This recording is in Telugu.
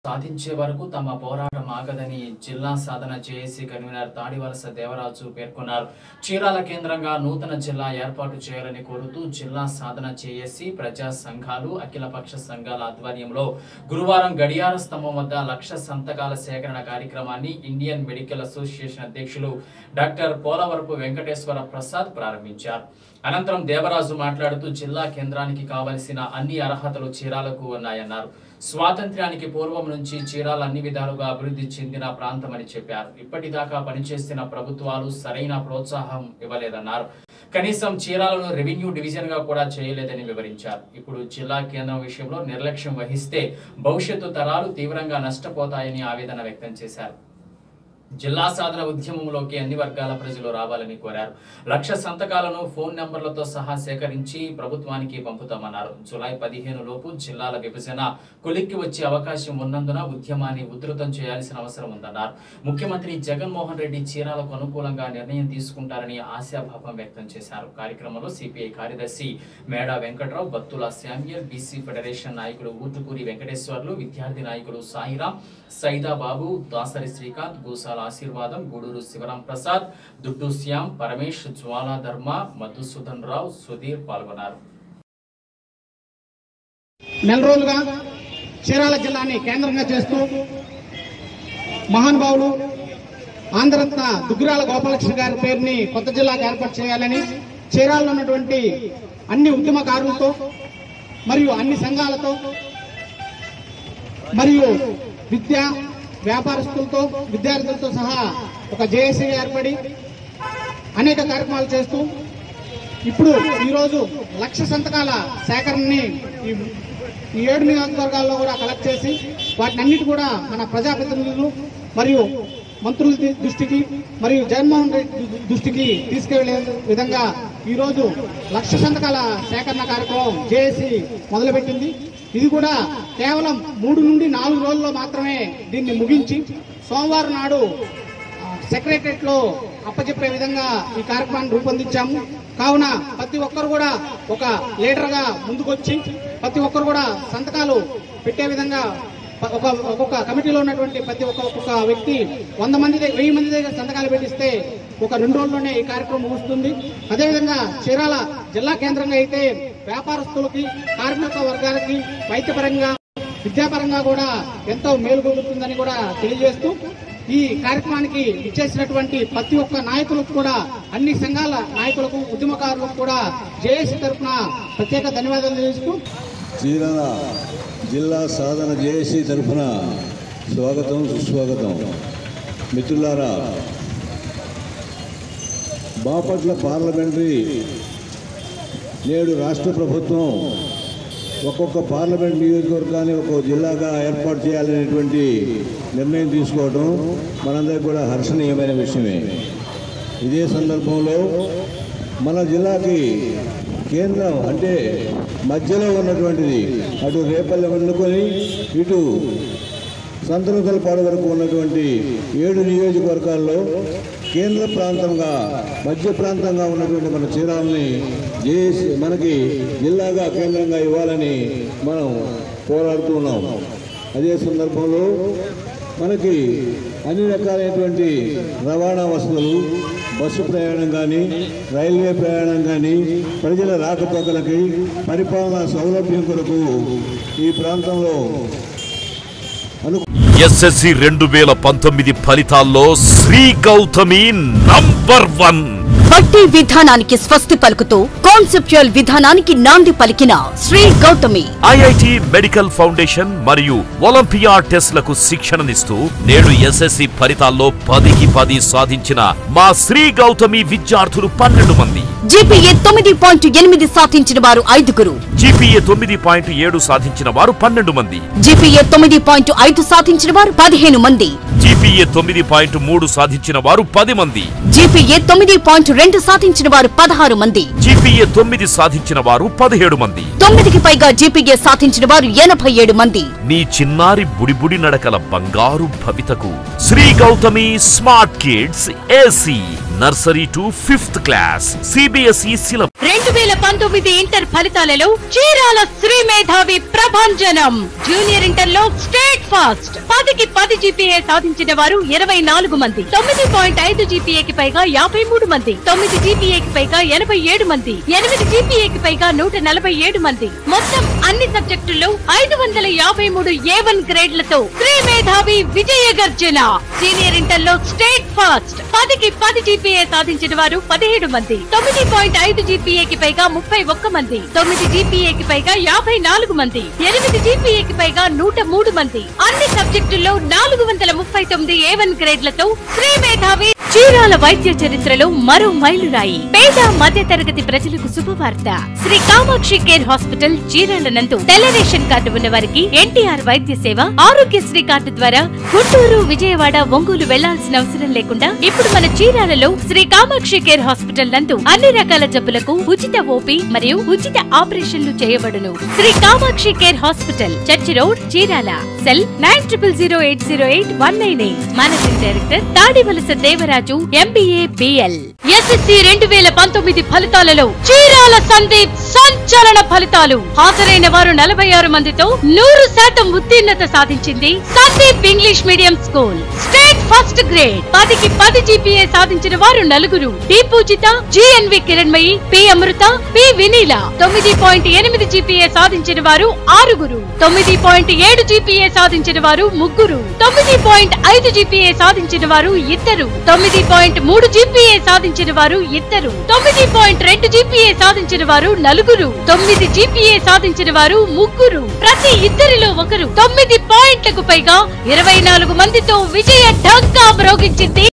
సాధించే వరకు తమ పోరాటం ఆగదని జిల్లా సాధన జేఏసీ కన్వీనర్ తాడివలస దేవరాజు పేర్కొన్నారు. చీరాల కేంద్రంగా నూతన జిల్లా ఏర్పాటు చేయాలని కోరుతూ జిల్లా సాధన జేఏసీ ప్రజా సంఘాలు అఖిలపక్ష సంఘాల ఆధ్వర్యంలో గురువారం గడియార స్తంభం వద్ద 1,00,000 సంతకాల సేకరణ కార్యక్రమాన్ని ఇండియన్ మెడికల్ అసోసియేషన్ అధ్యక్షులు డాక్టర్ పోలవరపు వెంకటేశ్వర ప్రసాద్ ప్రారంభించారు. అనంతరం దేవరాజు మాట్లాడుతూ జిల్లా కేంద్రానికి కావలసిన అన్ని అర్హతలు చీరాలకు ఉన్నాయన్నారు. స్వాతంత్ర్యానికి పూర్వం నుంచి చీరాల అన్ని విధాలుగా అభివృద్ధి చెందిన ప్రాంతమని చెప్పారు. ఇప్పటిదాకా పనిచేస్తున్న ప్రభుత్వాలు సరైన ప్రోత్సాహం ఇవ్వలేదన్నారు. కనీసం చీరాలను రెవెన్యూ డివిజన్ గా కూడా చేయలేదని వివరించారు. ఇప్పుడు జిల్లా కేంద్రం విషయంలో నిర్లక్ష్యం వహిస్తే భవిష్యత్తు తరాలు తీవ్రంగా నష్టపోతాయని ఆవేదన వ్యక్తం చేశారు. జిల్లా సాధన ఉద్యమంలోకి అన్ని వర్గాల ప్రజలు రావాలని కోరారు. 1,00,000 సంతకాలను ఫోన్ నెంబర్లతో సహా సేకరించి ప్రభుత్వానికి పంపుతామన్నారు. జూలై 15 లోపు జిల్లాల విభజన కొలిక్కి వచ్చే అవకాశం ఉన్నందున ఉద్యమాన్ని ఉధృతం చేయాల్సిన అవసరం ఉందన్నారు. ముఖ్యమంత్రి జగన్మోహన్ రెడ్డి చీరాలకు అనుకూలంగా నిర్ణయం తీసుకుంటారని ఆశాభావం వ్యక్తం చేశారు. కార్యక్రమంలో సిపిఐ కార్యదర్శి Meda Venkatrao, Battula Samuel, BC federation నాయకుడు ఊటుకూరి వెంకటేశ్వర్లు, విద్యార్థి నాయకుడు సాయిరాం, సైదాబాబు, దాసరి శ్రీకాంత్, గూసాల ఆశీర్వాదం, గూడూరు శివరాం ప్రసాద్, దుడ్డు శ్యామ్, పరమేష్, జ్వాలాధర్మ, మధుసూదన్ రావు, సుధీర్ పాల్గొన్నారు. నెల రోజులుగా చీరాల జిల్లాని కేంద్రంగా చేస్తూ మహానుభావులు ఆంధ్రరత్న దుగ్గిరాల గోపాలకృష్ణ గారి పేరుని కొత్త జిల్లాకు ఏర్పాటు చేయాలని చీరాలలో ఉన్నటువంటి అన్ని ఉద్యమకారులతో మరియు అన్ని సంఘాలతో మరియు విద్యా వ్యాపారస్తులతో విద్యార్థులతో సహా ఒక జేఏసీ ఏర్పడి అనేక కార్యక్రమాలు చేస్తూ ఇప్పుడు ఈరోజు 1,00,000 సంతకాల సేకరణని ఈ 7 నియోజకవర్గాల్లో కూడా కలెక్ట్ చేసి వాటిని అన్నిటి కూడా మన ప్రజాప్రతినిధులు మరియు మంత్రుల దృష్టికి మరియు జగన్మోహన్ రెడ్డి దృష్టికి తీసుకెళ్లే విధంగా ఈరోజు 1,00,000 సంతకాల సేకరణ కార్యక్రమం జేఏసీ మొదలుపెట్టింది. ఇది కూడా కేవలం 3 నుండి 4 రోజుల్లో మాత్రమే దీన్ని ముగించి సోమవారం నాడు సెక్రటరియట్ లో అప్పచెప్పే విధంగా ఈ కార్యక్రమాన్ని రూపొందించాము. కావున ప్రతి ఒక్కరు కూడా ఒక లీడర్ గా ముందుకొచ్చి ప్రతి ఒక్కరు కూడా సంతకాలు పెట్టే విధంగా ఒక్కొక్క కమిటీలో ఉన్నటువంటి ప్రతి ఒక్కొక్క వ్యక్తి 100 మంది 1000 మంది దగ్గర సంతకాలు పెట్టిస్తే ఒక 2 రోజుల్లోనే ఈ కార్యక్రమం ముగుస్తుంది. అదేవిధంగా చీరాల జిల్లా కేంద్రంగా అయితే వ్యాపారస్తులకి, కార్మిక వర్గాలకి, వైద్యపరంగా, విద్యాపరంగా కూడా ఎంతో మేలు కలుగుతుందని కూడా తెలియజేస్తూ ఈ కార్యక్రమానికి ఇచ్చేసినటువంటి ప్రతి ఒక్క నాయకులకు కూడా, అన్ని సంఘాల నాయకులకు, ఉద్యమకారులకు కూడా జేఏసీ తరఫున ప్రత్యేక ధన్యవాదాలు తెలియజేస్తూ చీరాల జిల్లా సాధన జేఏసీ తరఫున స్వాగతం, సుస్వాగతం. మిత్రులారా, బాపట్ల పార్లమెంటరీ నేడు రాష్ట్ర ప్రభుత్వం ఒక్కొక్క పార్లమెంట్ నియోజకవర్గాన్ని ఒక్కొక్క జిల్లాగా ఏర్పాటు చేయాలనేటువంటి నిర్ణయం తీసుకోవడం మనందరికీ కూడా హర్షణీయమైన విషయమే. ఇదే సందర్భంలో మన జిల్లాకి కేంద్రం అంటే మధ్యలో ఉన్నటువంటిది అటు రేపల్లి వండుకొని ఇటు సంతనూతలపాడు వరకు ఉన్నటువంటి 7 నియోజకవర్గాల్లో కేంద్ర ప్రాంతంగా, మధ్య ప్రాంతంగా ఉన్నటువంటి మన చీరాలని జేఏసీ మనకి జిల్లాగా కేంద్రంగా ఇవ్వాలని మనం పోరాడుతూ ఉన్నాం. అదే సందర్భంలో మనకి అన్ని రకాలైనటువంటి రవాణా వసతులు, బస్సు ప్రయాణం కానీ, రైల్వే ప్రయాణం కానీ, ప్రజల రాకపోకలకి, పరిపాలనా సౌలభ్యం కొరకు ఈ ప్రాంతంలో SSC 2019 ఫలితాల్లో శ్రీ గౌతమి నంబర్ 1. బట్టి విధానానికి స్వస్తి పలుకుతూ కాన్సెప్చువల్ విధానానికి నాంది పలికిన Sri Gautami IIT medical foundation మరియు ఒలింపియా టెస్ట్లకు శిక్షణనిస్తూ నేడు SSC ఫలితాల్లో 10కి 10 సాధించిన మా శ్రీ గౌతమి విద్యార్థులు 12 మంది. GPA 9.8 సాధించిన వారు 5గురు. GPA 9.7 సాధించిన వారు 12 మంది. GPA 9.5 సాధించిన వారు 15 మంది. GPA 9.3 సాధించిన వారు 10 మంది. GPA 9.2 సాధించిన వారు 16 మంది. GPA జీపీఏ 9 సాధించిన వారు 17 మంది. 9కి పైగా జీపీఏ సాధించిన వారు 87 మంది. నీ చిన్నారి బుడిబుడి నడకల బంగారు భవితకు Sri Gautami smart kids AC nursery to 5th class CBSE syllabus. 2019 inter ఫలితాలలో చీరాల శ్రీ మేధావి ప్రభంజనం. జూనియర్ ఇంటర్ లో స్టేట్ ఫాస్ట్ 10కి 10 జీపీఏ సాధించిన వారు 24 మంది. 9.5 జీపీఏకి పైగా 53 మంది. 9 జీపీఏకి పైగా 87 మంది. 8 జీపీఏకి పైగా 147 మంది. మొత్తం అన్ని సబ్జెక్టుల్లో 553 A1 గ్రేడ్లతో శ్రీ మేధావి విజయ గర్జన. సీనియర్ ఇంటర్ లో స్టేట్ ఫాస్ట్ 10కి 10 జీపీఏ సాధించిన వారు 17 మంది. 9.5 జీపీఏకి పైగా 31 మంది. 9 జీపీఏకి పైగా 54 మంది. 8 జీపీఏకి పైగా 103 మంది. అన్ని సబ్జెక్టుల్లో 439 A1 గ్రేడ్లతో శ్రీ మేధావి. చీరాల వైద్య చరిత్రలో మరో మైలురాయి. పేద మధ్య తరగతి ప్రజలకు శుభవార్త. శ్రీ కామాక్షి కేర్ హాస్పిటల్ చీరాల నందు తెల్ల రేషన్ కార్డు ఉన్న వారికి ఎన్టీఆర్ వైద్య సేవ, ఆరోగ్యశ్రీ కార్డు ద్వారా గుంటూరు, విజయవాడ, ఒంగోలు వెళ్లాల్సిన అవసరం లేకుండా ఇప్పుడు మన చీరాలలో శ్రీ కామాక్షి కేర్ హాస్పిటల్ నందు అన్ని రకాల జబ్బులకు ఉచిత ఓపీ మరియు ఉచిత ఆపరేషన్లు చేయబడును. Sri Kamakshi care hospital, church road, Chirala. Cell 9008081998. Managing director Tadivalasa Devaraju, MBA, BL. SSC 2019 ఫలితాలలో చీరాల సందీప్ సంచలన ఫలితాలు. హాజరైన వారు 46 మందితో 100% ఉత్తీర్ణత సాధించింది Sandeep English medium school. State first grade 10కి 10 జీపీఏ సాధించిన వారు 4. D Pujitha, GNV Kiranmayi, P Amrutha, P Vineela. 9.8 GPA సాధించిన వారు 6. 9.7 జీపీఏ సాధించిన వారు 3. 9.5 జీపీఏ సాధించిన వారు 2. 9.3 జీపీఏ సాధించిన వారు 2. 9.2 జీపీఏ సాధించిన వారు 4. 9 జీపీఏ సాధించిన వారు 3. ప్రతి ఇద్దరిలో ఒకరు. 9 పాయింట్లకు పైగా 24 మందితో విజయ ఢంకా మ్రోగించింది